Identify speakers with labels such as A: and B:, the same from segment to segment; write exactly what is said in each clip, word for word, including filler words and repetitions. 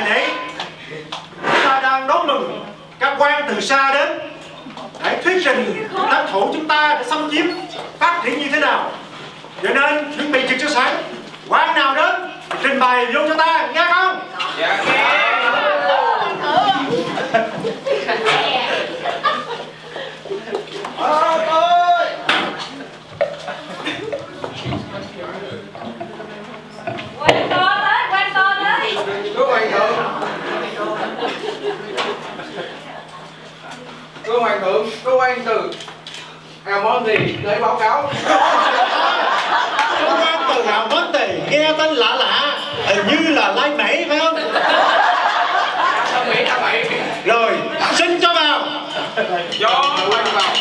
A: để chúng ta đang đón mừng các quan từ xa đến để thuyết trình lãnh thổ chúng ta đã xâm chiếm phát triển như thế nào. Cho nên chuẩn bị trực cho sẵn, quan nào đến trình bày vô cho ta, nghe không?
B: Dạ nghe.
A: Ờ, ơi.
C: Quan to tới, quan to tới.
B: Thưa hoàng thượng. Thưa hoàng thượng, thưa quan từ Hào Môn thì để báo cáo.
A: Quan từ Hào Môn thì nghe tên lạ lạ, hình như là Lai Mỹ phải không?
B: Lai Mỹ, Lai Mỹ.
A: Rồi, xin cho vào.
B: Cho quan vào.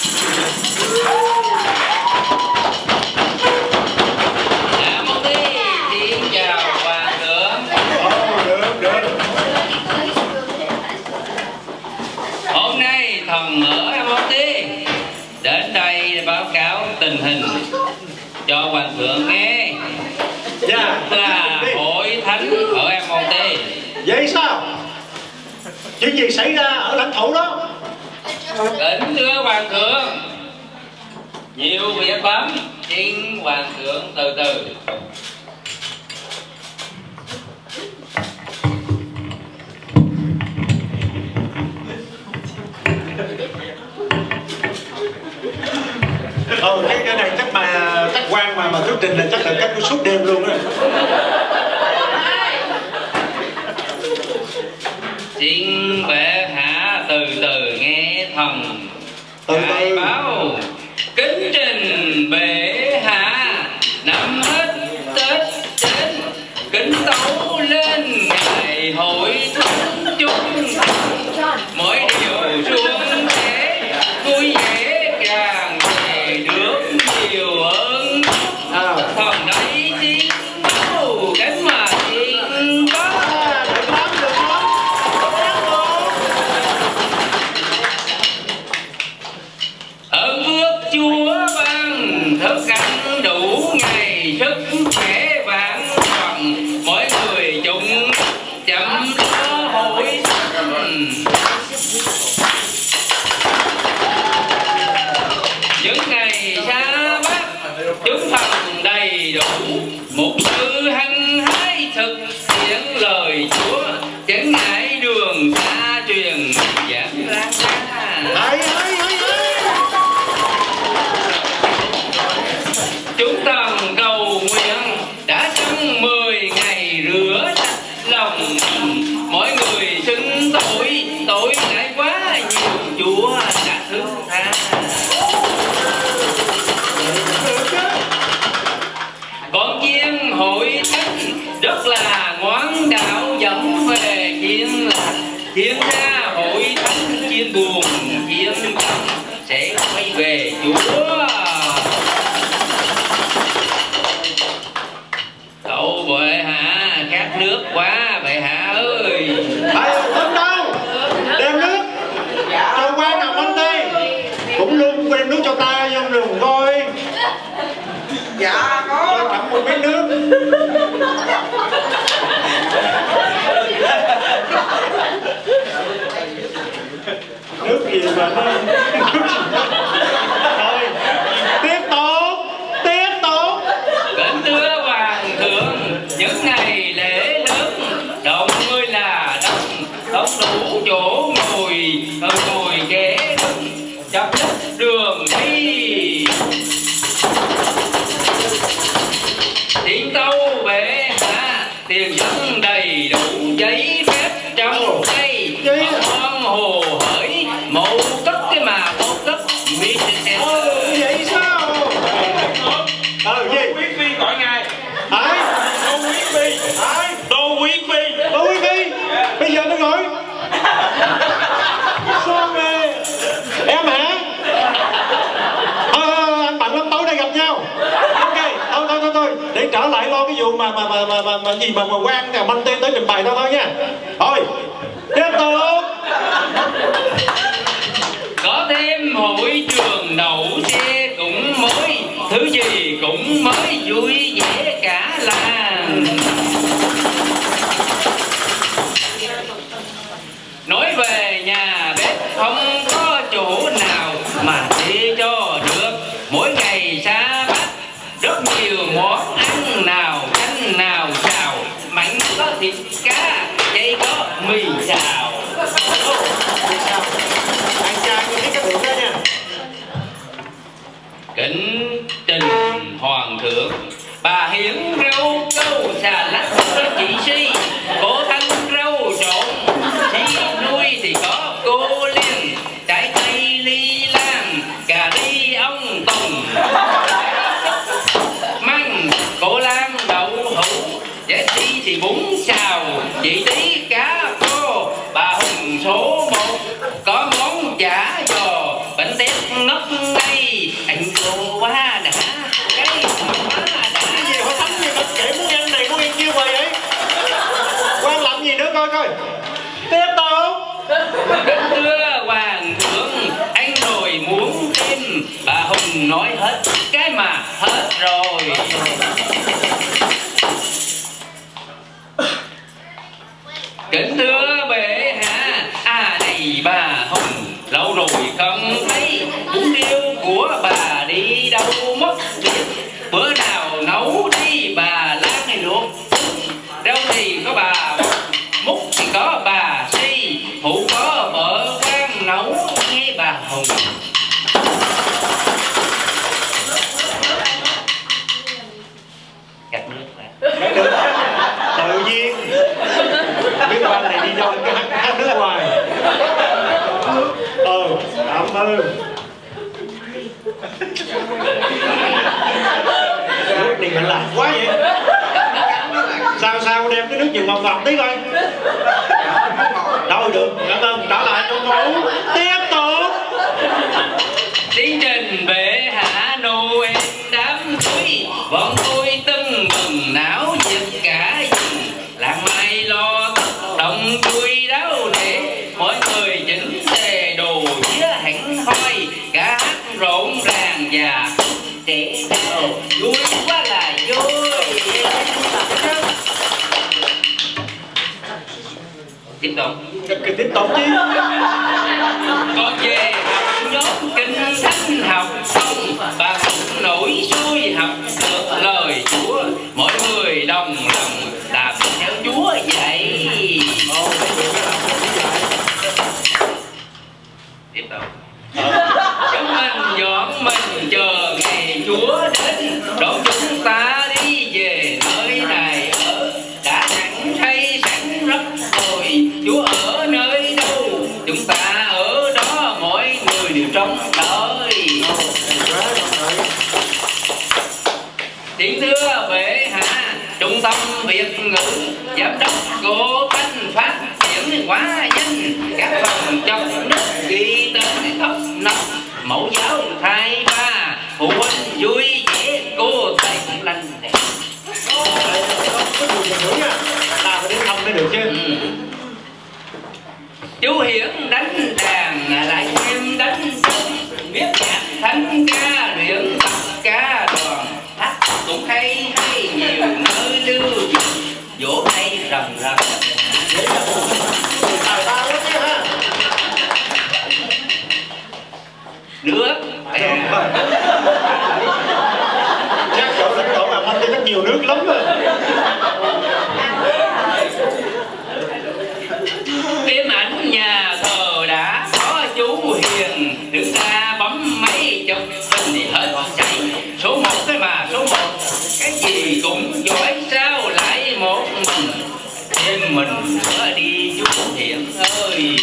D: Hào Môn đi, xin chào hoàng thượng.
A: Ồ, được, được.
D: Hôm nay thần ở Hào Môn đi đến đây báo cáo tình hình cho hoàng thượng nghe.
A: Dạ.
D: Là hội thánh ở em Môn đi.
A: Vậy sao? Chuyện gì xảy ra ở lãnh thổ đó?
D: Kính thưa hoàng thượng, nhiều việc lắm, xin hoàng thượng từ từ.
A: Ờ, cái, cái này chắc mà các quan mà mà thuyết trình là chắc là các suốt đêm luôn á.
D: Xin bệ hạ từ từ nghe thần khai báo. Kính trình bệ hạ, năm hết Tết đến, kính tấu lên ngày hội thánh chung, mỗi điều xuân thế vui vẻ càng về được nhiều ơn.
A: À.
D: Thần đây xin báo cái mà xin báo.
A: Được lắm, được lắm.
D: Ơn phước Chúa ban thức ăn đủ ngày, sức khỏe vạn phần, mỗi người chung chăm lo hội thánh. Những ngày xa Bắc, chúng thần đầy đủ, một sự hăng hái thực hiện lời Chúa, chẳng ngại đường xa truyền giảng lan ra.
A: Hay, hay, hay, hay.
D: Chúng thần cầu nguyện đã trong mười ngày rửa sạch lòng, mỗi người xưng tội, tội ngại quá nhiều Chúa đã thứ tha. Con chiên hội thánh rất là ngoan đạo dẫn về chiên lạc, chiên ra hội thánh chiên buồn chiên tâm sẽ quay về Chúa. Cậu bệ hạ khát nước quá bệ hạ ơi.
A: Thầy không đâu, đem nước cho quan nào anh đây, cũng luôn đem nước cho ta trong đường coi.
B: Dạ có.
A: Cho tặng một cái nước. Nước gì mà nó nước gì đó. Thôi, tiếp tục, tiếp tục.
D: Kính thưa hoàng thượng, những ngày lễ lớn đông ơi là đông, không đủ chỗ ngồi, ngồi ghé đứng chặt đất đường đi. Tiếng tâu bệ hạ, tiền dân đầy đủ giấy phép trong tay, con hồ hởi mẫu cất cái mà mẫu cất mi xe.
A: Ờ, vậy sao? Ờ, gì?
B: Quý phi gọi ngài.
A: Ai?
B: Đô quý phi.
A: Ai?
B: Đô quý phi.
A: Đô quý phi. Bây giờ nó gọi. Sao mà em hả? Ờ, anh bận lắm, tối nay gặp nhau. Ok, thôi thôi thôi thôi, để trở lại lo cái vụ mà mà mà mà mà, mà gì mà mà quan nào Manh Tê tới trình bày thôi thôi nha. Thôi, tiếp tục.
D: Có thêm hội trường đậu xe cũng mới, thứ gì cũng mới vui vẻ cả làng. thịt cá, dây có mì xào.
A: Anh trai như thế các bạn đó nha.
D: Kính trình hoàng thượng, bà hiến rau câu xà lách cho chị Si, cô thanh rau trộn, chị nuôi thì có cô Liên, trái cây ly lan, cà ri ông tùng, măng cô Lan đậu hũ, trẻ Si thì bún xào, chị Tí cá khô, bà Hùng số một có món chả giò, bánh tét ngất ngây, anh cô quá đã cái quá đã.
A: Cái gì họ thấm gì mà kể muốn ăn này muốn ăn kia hoài vậy? Quan làm gì nữa coi coi. Tiếp tục.
D: Thưa hoàng thượng, anh rồi muốn thêm, bà Hùng nói hết cái mà hết rồi. Kính thưa bệ hạ, à này bà Hùng, lâu rồi không thấy bún điêu của bà đi đâu mất biết. Bữa nào nấu đi bà Lan hay luộc, rau thì có bà Múc thì có bà Si, phụ có vợ quan nấu nghe bà Hùng. Gạt nước lại.
A: Tự nhiên biết quan này đi đâu cái hát, hát nước ngoài. Ờ, cảm ơn. Nước này mình làm quá vậy. Sao sao đem cái nước gì ngọt ngọt tí coi. Đâu được, cảm ơn, trở lại trong ngủ. Tiếp tục.
D: Tiến trình bệ hạ Noel đám cưới, bọn tôi tưng bừng não nhiệt cả vùng, làng mai lo tất động vui đáo để mọi người chỉnh tề đồ vía hẳn hoi, cả hát rộn ràng và trẻ cao vui quá là vui. Tiếp tục.
A: Cái tiếp tục chứ.
D: Con về học nhóm kinh thánh học xong, bà cũng nổi xuôi học được lời Chúa, mọi người đồng lòng làm theo Chúa dạy. Tiếp tục. Chúng mình dọn mình chờ ngày Chúa đến, đón chúng ta đi về nơi này ở, đã sẵn hay sẵn rất rồi, Chúa ở nơi đâu chúng ta ở đó, mỗi người đều trông đợi. Tiếng thưa bệ hạ, trung tâm Việt ngữ giám đốc cô Thanh phát triển quá nhanh, các phòng trong nước ghi tên thấp nập, mẫu giáo thay ba, phụ huynh vui vẻ, cô thầy cũng lanh đẹp.
A: Ta phải đến thăm mới được chứ.
D: Ừ. Chú Hiển đánh đàn lại em đánh trống, biết nhạc thánh ca luyện tập ca đoàn, hát cũng hay hay nhiều nơi lưu truyền, vỗ tay rầm rầm. Nước
A: chắc chỗ lãnh thổ làm anh đi rất nhiều nước lắm rồi.
D: phim ảnh nhà thờ đã có chú Hiền, đứng ra bấm máy chụp hình thì hết chạy. Số một cái mà số một, cái gì cũng giỏi sao lại một mình, thêm mình nữa đi chú Hiền ơi.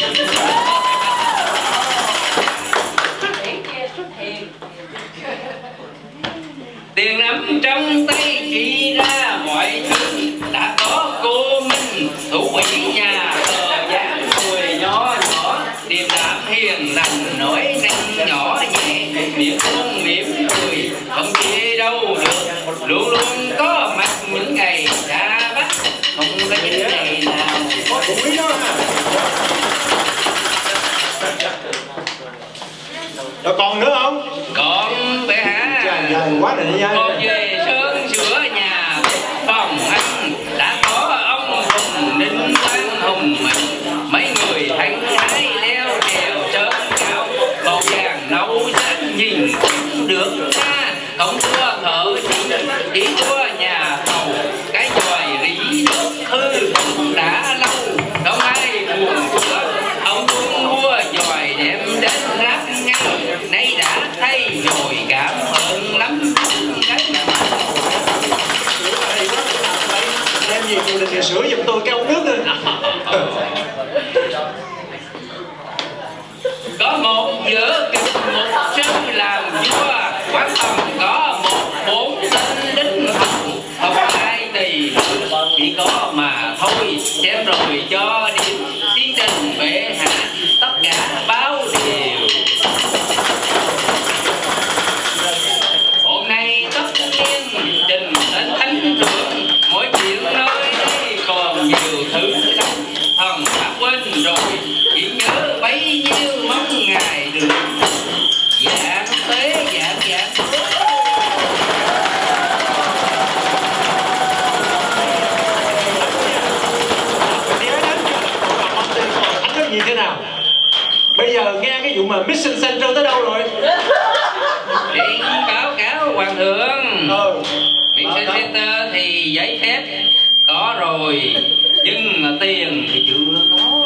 D: Tiền nắm trong tay chỉ ra mọi thứ, đã có cô Minh thủ quỹ nhà thờ dáng người nhỏ nhỏ, điềm đạm hiền lành nói năng nhỏ nhẹ, miệng luôn mỉm cười không chê đâu được, luôn luôn có mặt những ngày xa Bắc, không có những ngày nào.
A: Rồi còn nữa không?
D: Còn bệ hạ,
A: dài quá này nha.
D: còn về sơn sửa nhà phòng anh, đã có ông Hùng Ninh Quang Hùng mình, mấy người thanh thái leo trèo sơn cao, màu vàng nấu xanh nhìn cũng được xa, không thua thợ chỉ chỉ thua nhà thầu, cái chòi rỉ nước hư không
A: trước rồi.
D: Có một giữa kịch một sân làm vua, quán phòng có một bốn tên đinh hồng, không ai tỳ chỉ có mà thôi. Xem rồi cho điểm tiến trình bệ hạ tất cả báo điều. Hôm nay tất nhiên trình đến thánh thượng, mỗi chuyện nơi đây còn nhiều thứ lắm. Thần đã quên rồi, chỉ nhớ bấy nhiêu mong ngày được. Dạ tế dạ dạ.
A: Anh như thế nào? Bây giờ nghe cái vụ mà Mission Center tới đâu rồi?
D: Điện báo cáo hoàng thượng.
A: Ừ.
D: Mission Center thì giấy phép có rồi, nhưng mà tiền thì chưa có.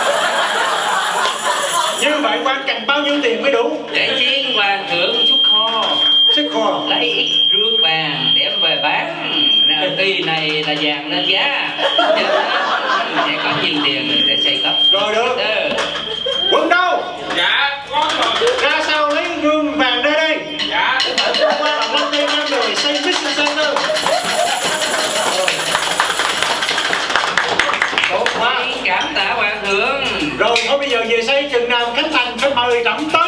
A: Như vậy quan cần bao nhiêu tiền mới đủ?
D: Để chiên hoàng thượng xuất kho,
A: Xuất kho
D: lấy ít rương vàng đem về bán. Kỳ này là vàng lên giá, cho nên sẽ có nhiều tiền để xây cất.
A: rồi được.
D: Ừ.
A: Quân đâu?
B: Dạ, con rồi.
A: Ra sao lấy gương vàng ra đây?
B: Dạ.
A: Qua là năm đây năm đời xây Mission Center. Tốt quá.
D: Cảm tạ hoàng thượng.
A: Rồi thôi bây giờ về xây chừng nào khánh thành phải mời trẫm tới.